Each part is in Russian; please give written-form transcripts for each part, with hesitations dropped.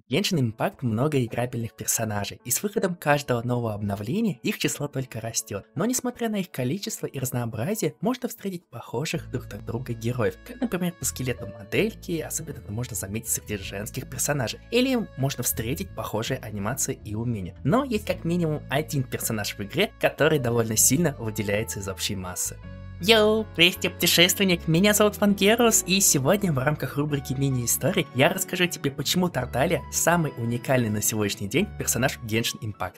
Genshin Impact много играбельных персонажей, и с выходом каждого нового обновления их число только растет. Но несмотря на их количество и разнообразие, можно встретить похожих друг на друга героев, как, например, по скелету модельки, особенно это можно заметить среди женских персонажей, или можно встретить похожие анимации и умения. Но есть как минимум один персонаж в игре, который довольно сильно выделяется из общей массы. Йоу, привет, путешественник, меня зовут Фангерус, и сегодня в рамках рубрики мини-историй я расскажу тебе, почему Тарталия самый уникальный на сегодняшний день персонаж в Genshin Impact.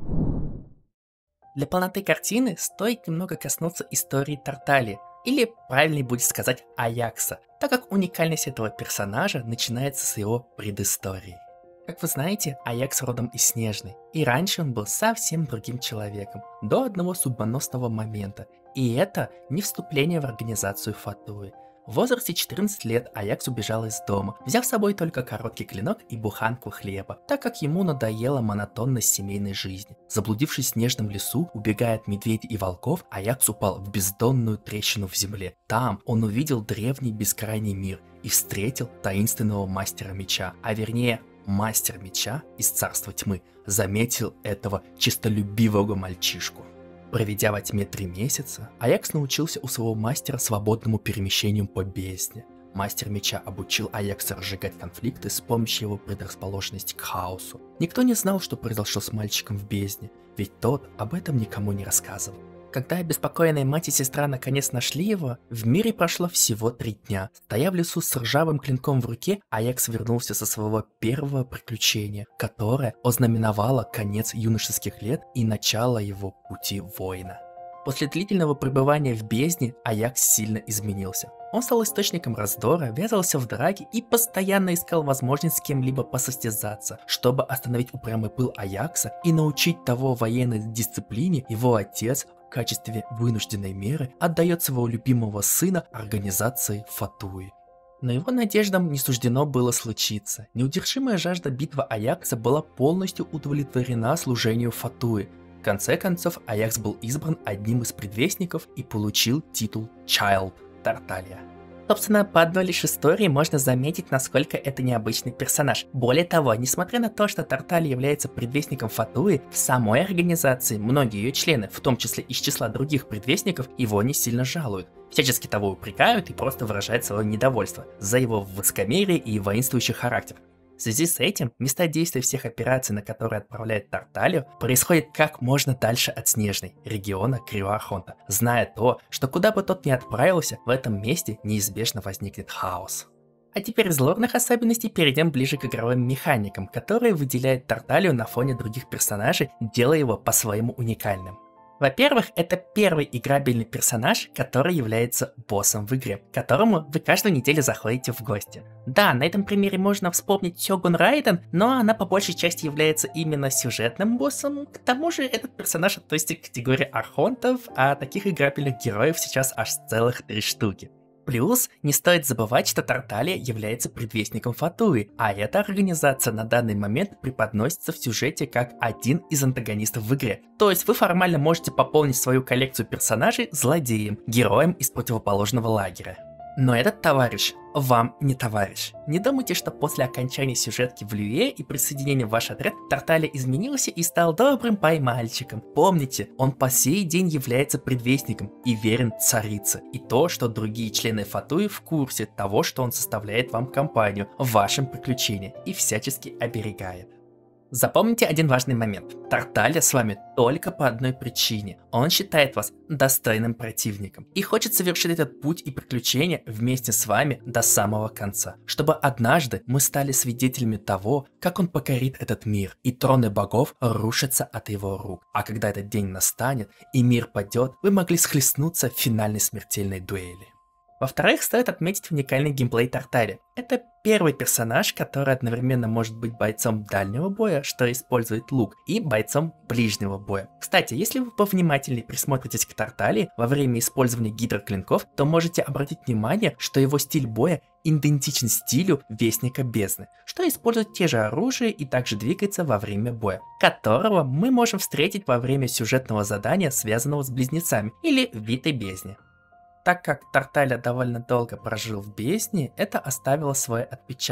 Для полноты картины стоит немного коснуться истории Тарталии, или правильнее будет сказать Аякса, так как уникальность этого персонажа начинается с его предыстории. Как вы знаете, Аякс родом из Снежной, и раньше он был совсем другим человеком, до одного судьбоносного момента, и это не вступление в организацию Фатуи. В возрасте 14 лет Аякс убежал из дома, взяв с собой только короткий клинок и буханку хлеба, так как ему надоела монотонность семейной жизни. Заблудившись в снежном лесу, убегая от медведей и волков, Аякс упал в бездонную трещину в земле. Там он увидел древний бескрайний мир и встретил таинственного мастера меча, а вернее мастер меча из царства тьмы заметил этого честолюбивого мальчишку. Проведя во тьме 3 месяца, Аякс научился у своего мастера свободному перемещению по бездне. Мастер меча обучил Аякса разжигать конфликты с помощью его предрасположенности к хаосу. Никто не знал, что произошло с мальчиком в бездне, ведь тот об этом никому не рассказывал. Когда обеспокоенные мать и сестра наконец нашли его, в мире прошло всего 3 дня. Стоя в лесу с ржавым клинком в руке, Аякс вернулся со своего первого приключения, которое ознаменовало конец юношеских лет и начало его пути воина. После длительного пребывания в бездне Аякс сильно изменился. Он стал источником раздора, ввязался в драки и постоянно искал возможность с кем-либо посостязаться. Чтобы остановить упрямый пыл Аякса и научить того военной дисциплине, его отец в качестве вынужденной меры отдает своего любимого сына организации Фатуи. Но его надеждам не суждено было случиться. Неудержимая жажда битвы Аякса была полностью удовлетворена служению Фатуи. В конце концов, Аякс был избран одним из предвестников и получил титул Child Тарталия. Собственно, по одной лишь истории можно заметить, насколько это необычный персонаж. Более того, несмотря на то, что Тарталия является предвестником Фатуи, в самой организации многие ее члены, в том числе из числа других предвестников, его не сильно жалуют. Всячески того упрекают и просто выражают свое недовольство за его высокомерие и воинствующий характер. В связи с этим, места действия всех операций, на которые отправляет Тарталию, происходит как можно дальше от Снежной, региона Криоархонта, зная то, что куда бы тот ни отправился, в этом месте неизбежно возникнет хаос. А теперь из лорных особенностей перейдем ближе к игровым механикам, которые выделяют Тарталию на фоне других персонажей, делая его по-своему уникальным. Во-первых, это первый играбельный персонаж, который является боссом в игре, к которому вы каждую неделю заходите в гости. Да, на этом примере можно вспомнить Сёгун Райден, но она по большей части является именно сюжетным боссом. К тому же этот персонаж относится к категории архонтов, а таких играбельных героев сейчас аж целых 3 штуки. Плюс, не стоит забывать, что Тарталия является предвестником Фатуи, а эта организация на данный момент преподносится в сюжете как один из антагонистов в игре. То есть вы формально можете пополнить свою коллекцию персонажей злодеем, героем из противоположного лагеря. Но этот товарищ вам не товарищ. Не думайте, что после окончания сюжетки в Льюе и присоединения в ваш отряд Тарталия изменился и стал добрым поймальчиком. Помните, он по сей день является предвестником и верен царице. И то, что другие члены Фатуи в курсе того, что он составляет вам компанию в вашем приключении и всячески оберегает. Запомните один важный момент. Тарталия с вами только по одной причине. Он считает вас достойным противником и хочет совершить этот путь и приключения вместе с вами до самого конца, чтобы однажды мы стали свидетелями того, как он покорит этот мир, и троны богов рушатся от его рук. А когда этот день настанет и мир падет, вы могли схлестнуться в финальной смертельной дуэли. Во-вторых, стоит отметить уникальный геймплей Тарталии. Это первый персонаж, который одновременно может быть бойцом дальнего боя, что использует лук, и бойцом ближнего боя. Кстати, если вы повнимательнее присмотритесь к Тарталии во время использования гидроклинков, то можете обратить внимание, что его стиль боя идентичен стилю Вестника Бездны, что использует те же оружия и также двигается во время боя, которого мы можем встретить во время сюжетного задания, связанного с близнецами или в Витой Бездне. Так как Тарталия довольно долго прожил в бездне, это оставило свой отпечаток.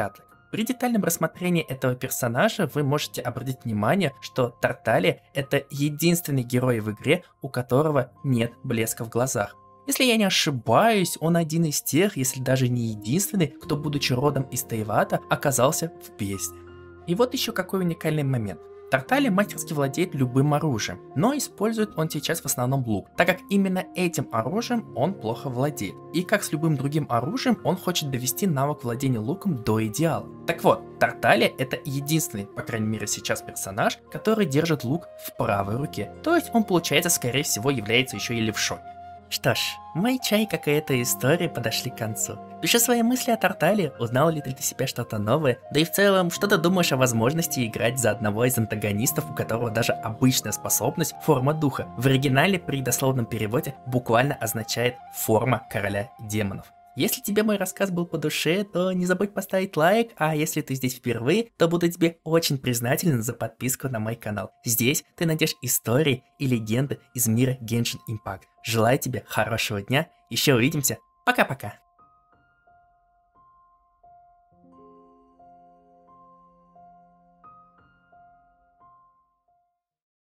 При детальном рассмотрении этого персонажа вы можете обратить внимание, что Тарталья — это единственный герой в игре, у которого нет блеска в глазах. Если я не ошибаюсь, он один из тех, если даже не единственный, кто, будучи родом из Тейвата, оказался в бездне. И вот еще какой уникальный момент. Тарталья мастерски владеет любым оружием, но использует он сейчас в основном лук, так как именно этим оружием он плохо владеет. И как с любым другим оружием, он хочет довести навык владения луком до идеала. Так вот, Тарталья — это единственный, по крайней мере сейчас, персонаж, который держит лук в правой руке. То есть он, получается, скорее всего является еще и левшой. Что ж, мой чай, как и эта история, подошли к концу. Пиши свои мысли о Тарталье, узнал ли ты для себя что-то новое, да и в целом, что ты думаешь о возможности играть за одного из антагонистов, у которого даже обычная способность, форма духа, в оригинале при дословном переводе буквально означает форма короля демонов. Если тебе мой рассказ был по душе, то не забудь поставить лайк, а если ты здесь впервые, то буду тебе очень признателен за подписку на мой канал. Здесь ты найдешь истории и легенды из мира Genshin Impact. Желаю тебе хорошего дня, еще увидимся, пока-пока!